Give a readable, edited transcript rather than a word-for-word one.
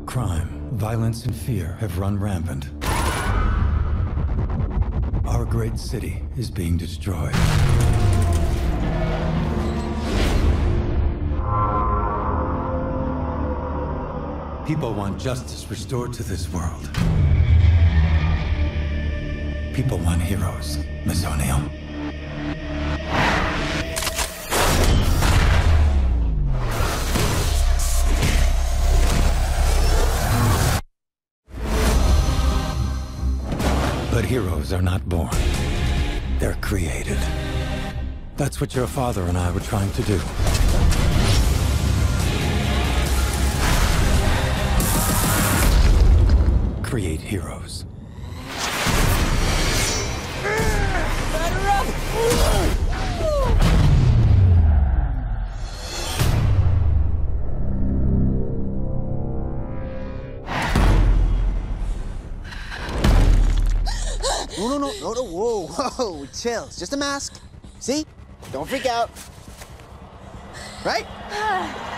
crime, violence, and fear have run rampant. Our great city is being destroyed. People want justice restored to this world. People want heroes, Miss O'Neill. But heroes are not born. They're created. That's what your father and I were trying to do. Create heroes. Batter up! No, whoa, chill. It's just a mask. See? Don't freak out. Right?